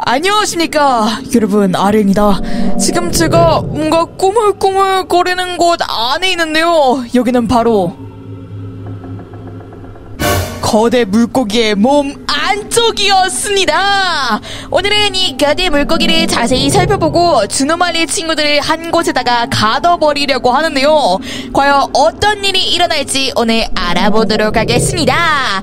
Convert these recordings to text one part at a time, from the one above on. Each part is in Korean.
안녕하십니까 여러분, 아렌이다. 지금 제가 뭔가 꾸물꾸물 거리는 곳 안에 있는데요, 여기는 바로 거대 물고기의 몸 안쪽이었습니다. 오늘은 이 거대 물고기를 자세히 살펴보고 주노말리 친구들을 한 곳에다가 가둬버리려고 하는데요, 과연 어떤 일이 일어날지 오늘 알아보도록 하겠습니다.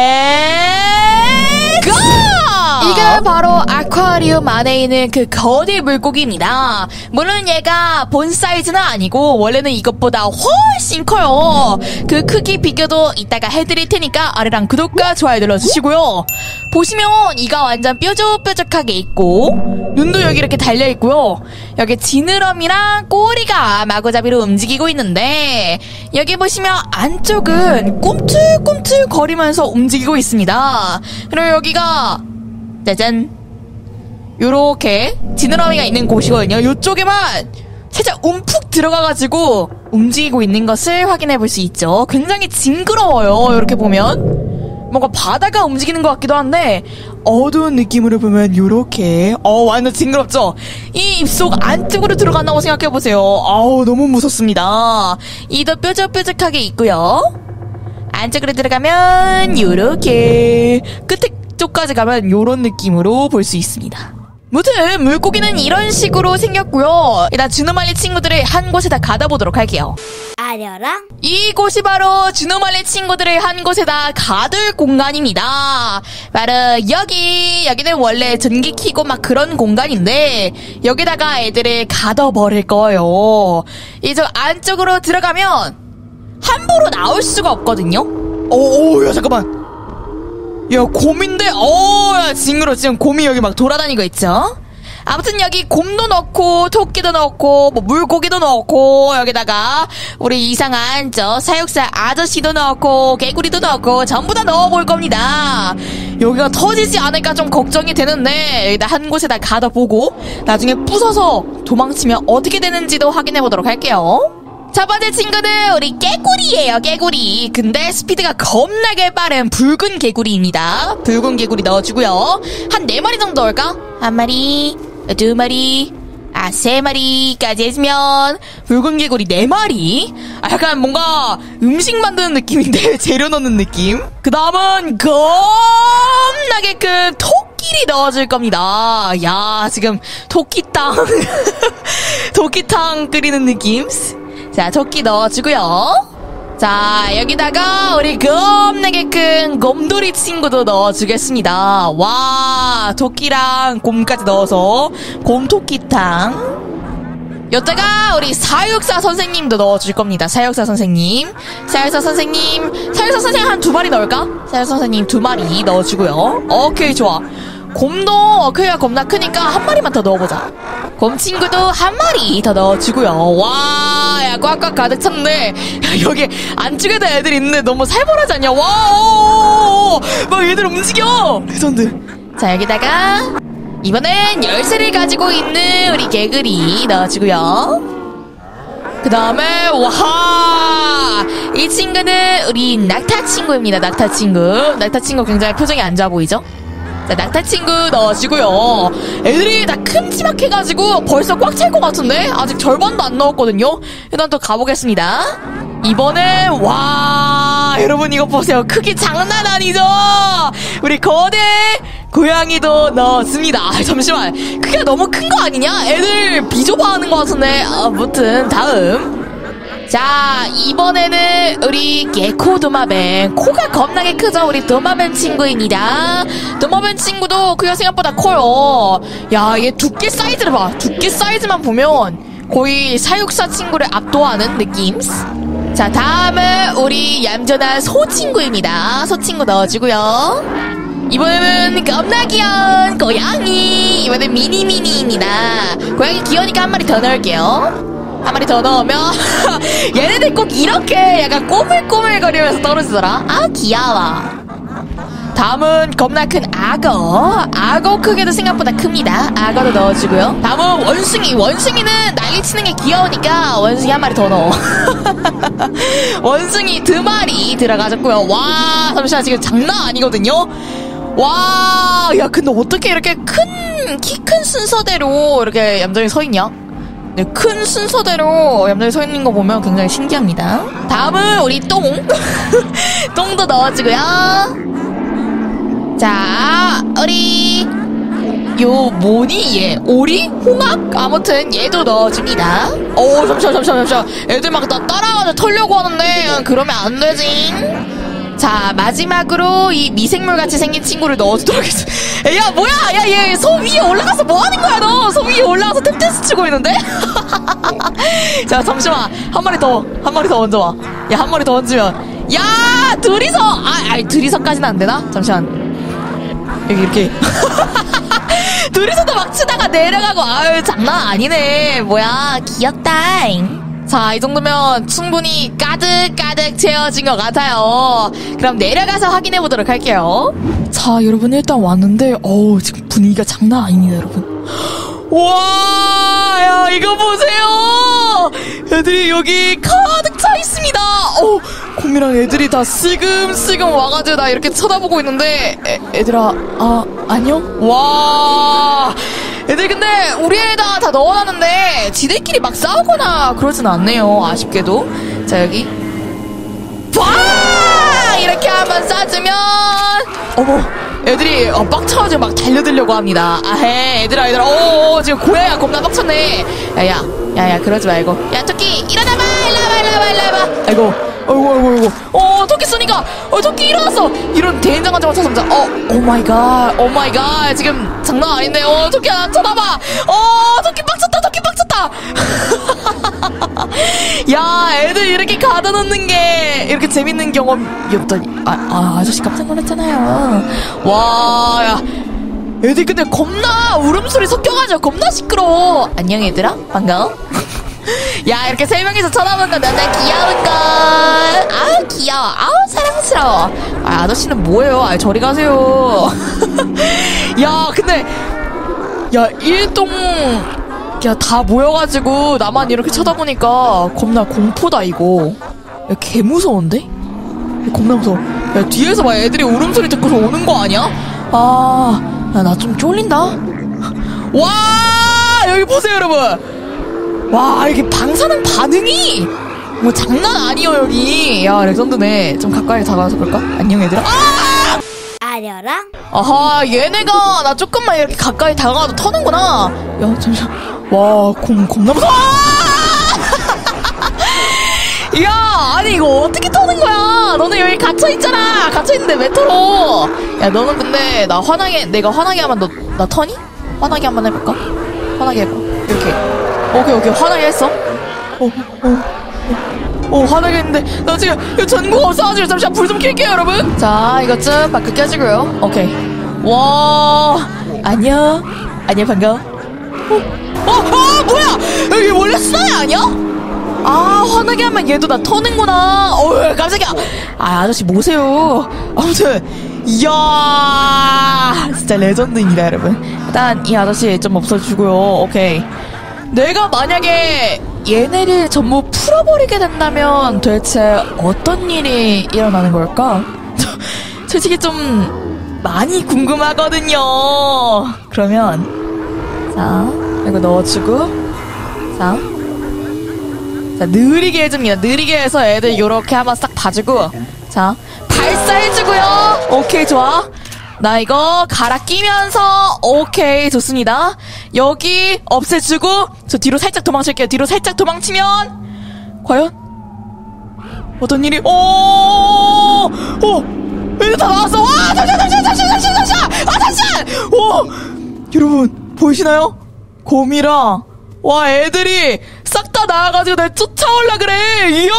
네, 고! 이게 바로 아쿠아리움 안에 있는 그 거대 물고기입니다. 물론 얘가 본 사이즈는 아니고 원래는 이것보다 훨씬 커요. 그 크기 비교도 이따가 해드릴 테니까 아래랑 구독과 좋아요 눌러주시고요. 보시면 이가 완전 뾰족뾰족하게 있고 눈도 여기 이렇게 달려있고요. 여기 지느러미랑 꼬리가 마구잡이로 움직이고 있는데 여기 보시면 안쪽은 꿈틀꿈틀 거리면서 움직이고 있습니다. 그리고 여기가 짜잔, 요렇게 지느러미가 있는 곳이거든요. 요쪽에만 살짝 움푹 들어가가지고 움직이고 있는 것을 확인해 볼 수 있죠. 굉장히 징그러워요. 이렇게 보면 뭔가 바다가 움직이는 것 같기도 한데 어두운 느낌으로 보면 요렇게 완전 징그럽죠. 이 입속 안쪽으로 들어간다고 생각해보세요. 아우, 너무 무섭습니다. 이도 뾰족뾰족하게 있고요. 안쪽으로 들어가면 요렇게 끝에 쪽까지 가면 요런 느낌으로 볼 수 있습니다. 무튼 물고기는 이런 식으로 생겼고요. 일단 주노말리 친구들을 한 곳에다 가둬보도록 할게요. 아려랑 이곳이 바로 주노말리 친구들을 한 곳에다 가둘 공간입니다. 바로 여기는 원래 전기 켜고 막 그런 공간인데 여기다가 애들을 가둬버릴 거예요. 이제 안쪽으로 들어가면 함부로 나올 수가 없거든요. 야, 잠깐만. 야, 곰인데? 야, 징그러. 지금 곰이 여기 막 돌아다니고 있죠? 아무튼 여기 곰도 넣고, 토끼도 넣고, 뭐 물고기도 넣고, 여기다가 우리 이상한 사육사 아저씨도 넣고, 개구리도 넣고, 전부 다 넣어볼 겁니다. 여기가 터지지 않을까 좀 걱정이 되는데 여기다 한 곳에다 가둬보고 나중에 부숴서 도망치면 어떻게 되는지도 확인해보도록 할게요. 첫 번째 친구는 우리 개구리예요, 개구리. 근데 스피드가 겁나게 빠른 붉은 개구리입니다. 붉은 개구리 넣어주고요. 한 4마리 정도 넣을까? 1마리, 2마리, 3마리까지 해주면 붉은 개구리 4마리. 약간 뭔가 음식 만드는 느낌인데 재료 넣는 느낌. 그 다음은 겁나게 큰 토끼를 넣어줄 겁니다. 야, 지금 토끼탕 토끼탕 끓이는 느낌. 자, 토끼 넣어주고요. 자, 여기다가 우리 겁나게 큰 곰돌이 친구도 넣어주겠습니다. 와, 토끼랑 곰까지 넣어서 곰토끼탕. 여기다가 우리 사육사 선생님도 넣어줄 겁니다. 사육사 선생님 한 2마리 넣을까? 사육사 선생님 2마리 넣어주고요. 오케이, 좋아. 곰도 크기가 겁나 크니까 1마리만 더 넣어보자. 곰 친구도 1마리 더 넣어주고요. 와, 야, 꽉꽉 가득 찼네. 야, 여기 안쪽에도 애들 있는데 너무 살벌하지 않냐? 와, 막 애들 움직여. 레전드. 자, 여기다가 이번엔 열쇠를 가지고 있는 우리 개구리 넣어주고요. 그 다음에 와, 이 친구는 우리 낙타 친구입니다. 낙타 친구 굉장히 표정이 안 좋아 보이죠? 자, 낙타 친구 넣어주고요. 애들이 다 큼지막해가지고 벌써 꽉 찰 것 같은데? 아직 절반도 안 넣었거든요? 일단 또 가보겠습니다. 이번엔 와, 여러분 이거 보세요. 크기 장난 아니죠? 우리 거대 고양이도 넣었습니다. 잠시만, 크기가 너무 큰 거 아니냐? 애들 비좁아하는 것 같은데. 아무튼 다음. 자, 이번에는 우리 개코 도마뱀. 코가 겁나게 크죠? 우리 도마뱀 친구입니다. 도마뱀 친구도 그게 생각보다 커요. 야, 얘 두께 사이즈를 봐. 두께 사이즈만 보면 거의 사육사 친구를 압도하는 느낌. 자, 다음은 우리 얌전한 소 친구입니다. 소 친구 넣어주고요. 이번에는 겁나 귀여운 고양이. 이번엔 미니미니입니다. 고양이 귀여우니까 1마리 더 넣을게요. 1마리 더 넣으면 얘네들 꼭 이렇게 약간 꼬물꼬물거리면서 떨어지더라. 아, 귀여워. 다음은 겁나 큰 악어. 악어 크기도 생각보다 큽니다. 악어도 넣어주고요. 다음은 원숭이. 원숭이는 난리치는 게 귀여우니까 원숭이 1마리 더 넣어. 원숭이 2마리 들어가졌고요. 와, 잠시만, 지금 장난 아니거든요. 와, 야, 근데 어떻게 이렇게 큰 키 큰 순서대로 이렇게 얌전히 서 있냐? 네, 큰 순서대로 얌전히 서 있는 거 보면 굉장히 신기합니다. 다음은 우리 똥. 똥도 넣어주고요. 자, 우리 요 뭐니 얘? 오리? 홍학? 아무튼 얘도 넣어줍니다. 오, 잠시만. 애들 막 나 따라가서 털려고 하는데 그러면 안 되지. 자, 마지막으로 이 미생물 같이 생긴 친구를 넣어주도록 하겠습니다. 야, 뭐야? 야, 얘 소 위에 올라가서 뭐 하는 거야, 너? 소 위에 올라가서 탭댄스 치고 있는데? 자, 잠시만. 한 마리 더 얹어와. 야, 한 마리 더 얹으면. 야, 둘이서! 둘이서까지는 안 되나? 잠시만. 여기 이렇게. 둘이서도 막 치다가 내려가고, 아유, 장난 아니네. 뭐야, 귀엽다. 자, 이 정도면 충분히 가득가득 채워진 것 같아요. 그럼 내려가서 확인해 보도록 할게요. 자, 여러분 일단 왔는데 지금 분위기가 장난 아닙니다, 여러분. 와, 야, 이거 보세요. 애들이 여기 가득 차 있습니다. 곰이랑 애들이 다 슬금슬금 와가지고 나 이렇게 쳐다보고 있는데 애들아, 안녕? 와, 애들 근데 우리 애다 다 넣어놨는데 지들끼리 막 싸우거나 그러진 않네요. 아쉽게도. 자, 여기 와, 이렇게 한번 쏴주면 어머, 애들이 빡쳐가지고 막 달려들려고 합니다. 아헤, 얘들아 지금 고야야 겁나 빡쳤네. 야야 그러지 말고. 야, 토끼 일어나봐. 일로와봐. 아이고 토끼 쏘니까 토끼 일어났어. 이런 대인장한테 찾아보자. 오마이갓 지금 장난 아닌데. 토끼야 나 쳐다봐. 토끼 빡쳤다. 야, 애들 이렇게 가둬놓는 게 이렇게 재밌는 경험이었더니 아저씨 깜짝 놀랐잖아요. 와, 야, 애들 근데 겁나 울음소리 섞여가지고 겁나 시끄러워. 안녕 얘들아, 반가워. 야, 이렇게 세 명이서 쳐다보는 건 너네 귀여운걸. 아우 귀여워. 아우 사랑스러워. 아저씨는 뭐예요? 저리 가세요. 야, 근데 야, 일동 다 모여가지고 나만 이렇게 쳐다보니까 겁나 공포다 이거. 야, 개 무서운데? 겁나 무서워. 야, 뒤에서 막 애들이 울음소리 듣고서 오는 거 아니야? 나 좀 쫄린다. 와, 여기 보세요 여러분. 와, 이게 방사능 반응이 뭐 장난 아니에요 여기. 야, 레전드네. 좀 가까이 다가와서 볼까? 안녕 얘들아. 아려랑? 아하, 얘네가 나 조금만 이렇게 가까이 다가가도 터는구나. 야, 잠시만. 와, 겁나 무서워. 야, 아니 이거 어떻게 터는 거야? 너는 여기 갇혀있잖아. 갇혀있는데 왜 털어? 야, 너는 근데 내가 화나게 하면 나 터니? 화나게 한번 해볼까? 화나게 해봐. 이렇게. 오케이 화나게 했어. 화나게 했는데 나 지금 이거 전구가 없어가지고 잠시만 불 좀 켤게요 여러분. 자, 이것 좀 밖에 껴주고요. 오케이. 와, 안녕 반가워. 뭐야, 여기 원래 수나야 아니야? 화나게 하면 얘도 나 터는구나. 깜짝이야. 아저씨 뭐세요. 아무튼 이야, 진짜 레전드입니다 여러분. 일단 이 아저씨 좀 없어지고요. 오케이. 내가 만약에 얘네를 전부 풀어버리게 된다면 도대체 어떤 일이 일어나는 걸까? 솔직히 좀 많이 궁금하거든요. 그러면 자, 이거 넣어주고, 자, 느리게 해줍니다. 느리게 해서 애들 요렇게 한번 싹 봐주고, 자, 발사해주고요. 오케이, 좋아. 나 이거 갈아 끼면서, 오케이, 좋습니다. 여기 없애주고, 저 뒤로 살짝 도망칠게요. 뒤로 살짝 도망치면, 과연? 어떤 일이, 애들 다 나왔어. 와, 잠시만! 여러분, 보이시나요? 곰이랑, 와, 애들이 싹 다 나와가지고 날 쫓아올라 그래. 이야!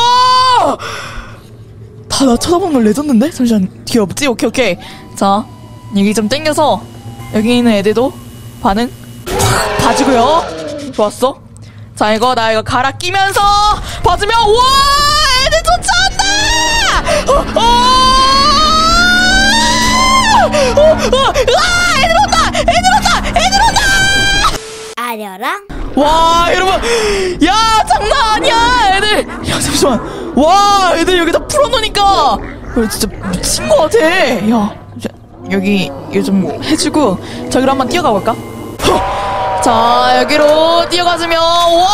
다 나 쳐다보는 걸 레전드인데? 잠시만, 뒤에 없지? 오케이. 자, 여기 좀 땡겨서 여기 있는 애들도 반응 봐주고요. 좋았어. 자, 나 이거 갈아 끼면서 봐주면, 와, 애들 쫓아온다. 애들 온다. 아려랑? 와, 여러분, 야, 장난 아니야 애들. 야, 잠시만. 와, 애들 여기다 풀어놓으니까 진짜 미친 것 같아. 야, 여기 이거 좀 해주고 저기로 한번 뛰어가 볼까? 자, 여기로 뛰어가주면, 와!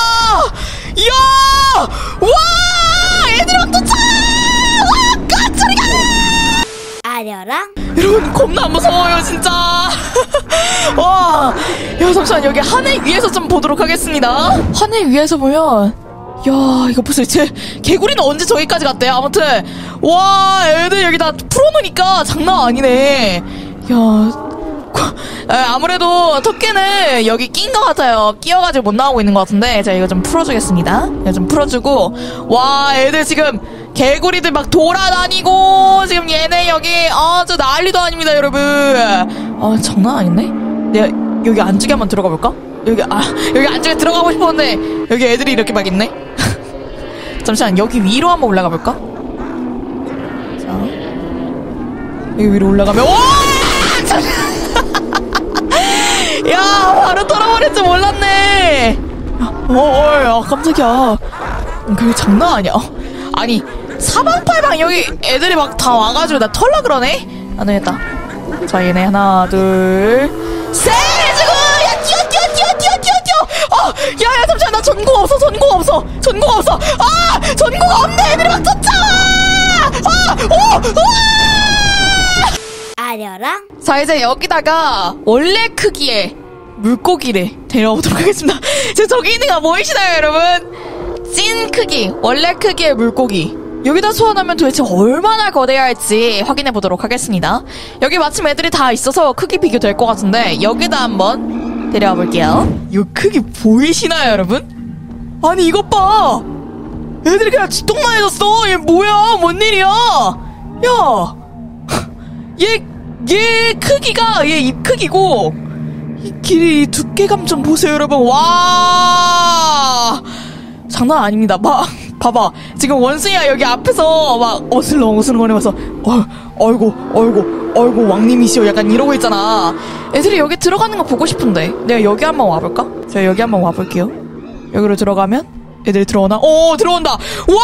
이야! 와! 애들이 막 도착! 와! 깜짝이야! 아려랑 여러분, 겁나 무서워요, 진짜. 와! 야, 잠시만, 여기 하늘 위에서 좀 보도록 하겠습니다. 하늘 위에서 보면, 야, 이거 보세요. 개구리는 언제 저기까지 갔대요? 아무튼, 와, 애들 여기 다 풀어놓으니까 장난 아니네. 야, 아무래도 토끼는 여기 낀 것 같아요. 끼어가지고 못 나오고 있는 것 같은데 제가 이거 좀 풀어주겠습니다. 이거 좀 풀어주고. 와, 애들 지금 개구리들 막 돌아다니고 지금 얘네 여기 저 난리도 아닙니다, 여러분. 장난 아니네. 내가 여기 안쪽에 한번 들어가 볼까? 여기 안쪽에 들어가고 싶었는데 여기 애들이 이렇게 막 있네. 잠시만, 여기 위로 한번 올라가 볼까? 자, 여기 위로 올라가면, 와! 야, 바로 털어버릴 줄 몰랐네. 야, 깜짝이야. 그게 장난 아니야. 아니, 사방팔방 여기 애들이 막 다 와가지고 나 털라 그러네? 안 되겠다. 자, 얘네 하나, 둘, 셋! 해주고! 야, 뛰어! 야, 잠시만, 나 전구가 없어. 전구가 없네! 애들이 막 쫓아와! 아려랑 자, 이제 여기다가 원래 크기의 물고기를 데려오도록 하겠습니다. 지금 저기 있는 거 보이시나요, 여러분? 찐 크기, 원래 크기의 물고기. 여기다 소환하면 도대체 얼마나 거대할지 확인해 보도록 하겠습니다. 여기 마침 애들이 다 있어서 크기 비교될 것 같은데 여기다 한번 데려와 볼게요. 이 크기 보이시나요, 여러분? 아니, 이것 봐! 애들이 그냥 쥐똥만 해졌어. 얘 뭐야? 뭔 일이야? 야! 얘 크기가 얘 입 크기고 이 길이 두께감 좀 보세요, 여러분. 와, 장난 아닙니다. 봐봐, 지금 원숭이가 여기 앞에서 막 어슬렁거리면서 어이구 왕님이시오 약간 이러고 있잖아. 애들이 여기 들어가는 거 보고 싶은데 내가 여기 한번 와볼까? 제가 여기 한번 와볼게요. 여기로 들어가면 애들이 들어오나? 들어온다. 와!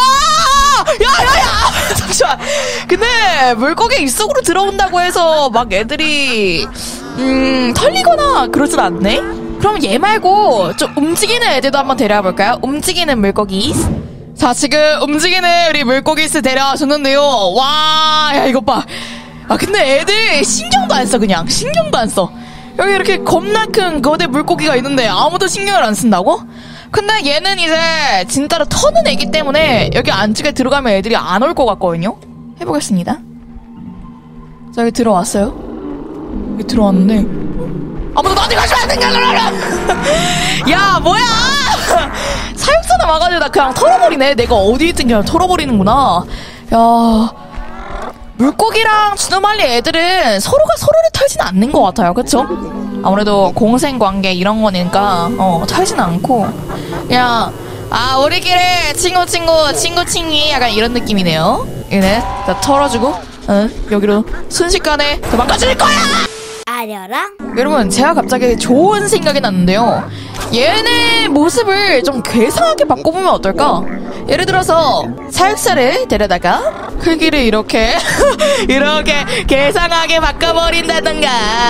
야! 잠시만. 근데 물고기 입속으로 들어온다고 해서 막 애들이 털리거나 그러진 않네? 그럼 얘 말고 좀 움직이는 애들도 한번 데려와 볼까요? 움직이는 물고기. 자, 지금 움직이는 우리 물고기스 데려와 줬는데요. 와, 야, 이것 봐. 근데 애들 신경도 안 써. 그냥 신경도 안 써. 여기 이렇게 겁나 큰 거대 물고기가 있는데 아무도 신경을 안 쓴다고? 근데 얘는 이제 진짜로 터는 애기 때문에 여기 안쪽에 들어가면 애들이 안 올 것 같거든요? 해보겠습니다. 자, 여기 들어왔어요. 여기 들어왔는데 아무도 나한테 가시면 안 된다. 야, 뭐야! 사육사나 와가지고 나 그냥 털어버리네. 내가 어디 있든 그냥 털어버리는구나. 야, 물고기랑 주노말리 애들은 서로가 서로를 털진 않는 것 같아요. 그쵸? 아무래도 공생관계 이런 거니까 털진 않고 그냥 우리끼리 친구 약간 이런 느낌이네요. 얘네 다 털어주고 여기로 순식간에 도망가줄 거야! 아려랑 여러분, 제가 갑자기 좋은 생각이 났는데요. 얘네 모습을 좀 괴상하게 바꿔보면 어떨까? 예를 들어서 사육사를 데려다가 크기를 이렇게 이렇게 괴상하게 바꿔버린다던가.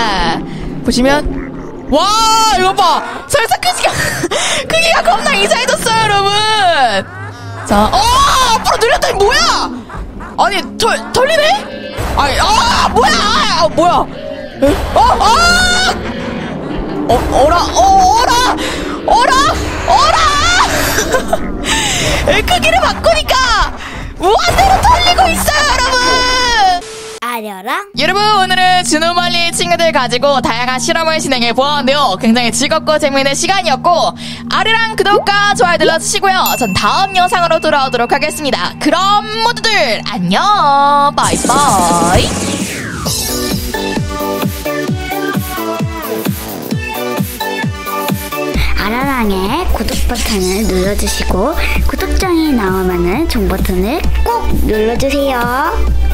보시면, 와, 이거 봐! 설사 크기가 겁나 이상해졌어요, 여러분! 자, 앞으로 늘렸다니, 뭐야! 아니, 털리네? 아니, 뭐야! 크기를 바꾸니까 무한대로 털리고 있어요, 여러분! 아려랑 여러분, 오늘은 주노말리 친구들 가지고 다양한 실험을 진행해 보았는데요. 굉장히 즐겁고 재미있는 시간이었고, 아래랑 구독과 좋아요 눌러주시고요. 전 다음 영상으로 돌아오도록 하겠습니다. 그럼 모두들 안녕, 바이바이. 아려랑의 구독 버튼을 눌러주시고 구독장이 나오면은 종 버튼을 꼭 눌러주세요.